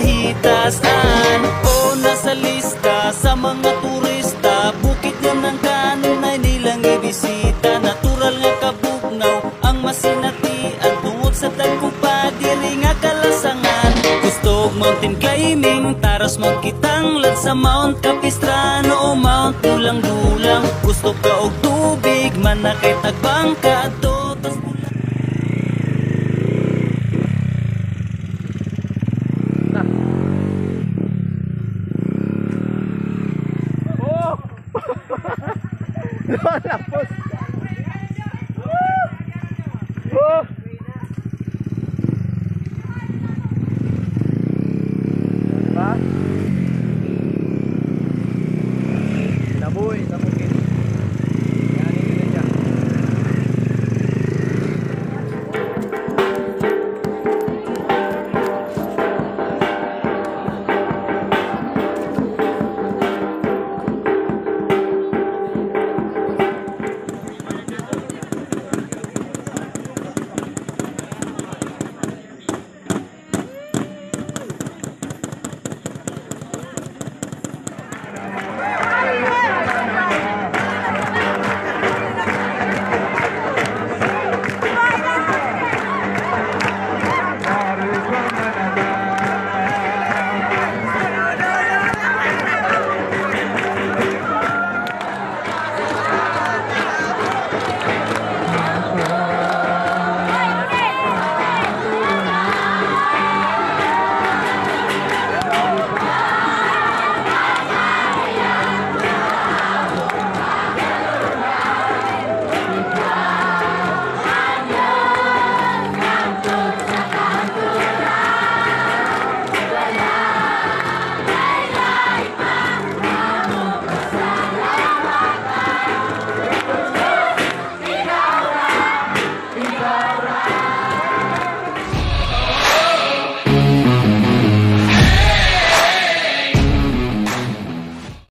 kahitasan. O nasa lista sa mga turista, bukid nga ng kanon ay nilang ibisita. Natural nga kabugnaw ang masinatian, tungod sa tagkupa diri nga kalasangan. Gusto mountain climbing, taras magkitanglad sa Mount Capistrano o Mount Dulang-Dulang. Gusto ka og tubig, manakit agbangka ato tas Lapos. Oh. Diba?